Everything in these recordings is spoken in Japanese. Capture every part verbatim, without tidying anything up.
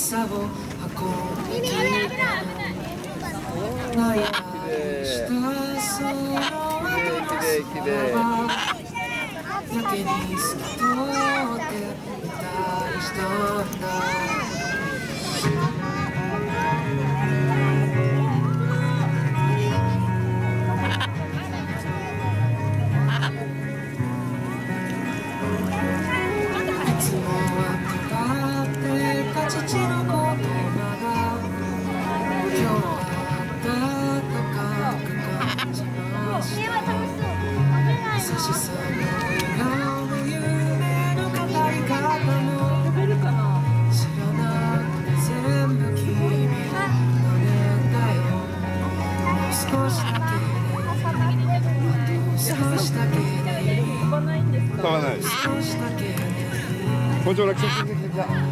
さを運んできた悩みしたその後やけに透き通っていたりしたんだ父の言葉が今日は暖かく感じました優しさの笑顔の夢の語り方も知らなくて全部君の年だよもう少しだけであと少しだけでいい飛ばない少しだけでいいこんにちは、来た来た来た来た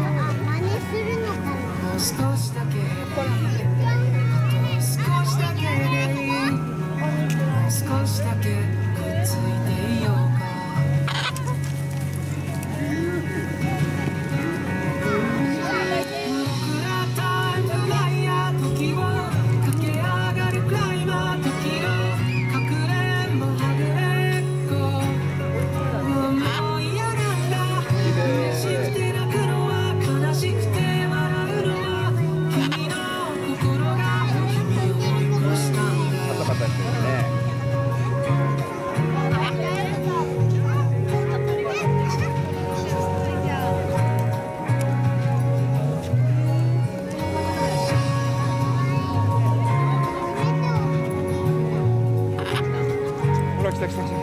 もう少しだけでいいあと少しだけでいいもう少しだけくっついていようか僕らタイムライヤー時を駆け上がるクライマー時のかくれんぼはぐれっこもう嫌なんだ嬉しくて泣くのは悲しくてほら来た来た来た。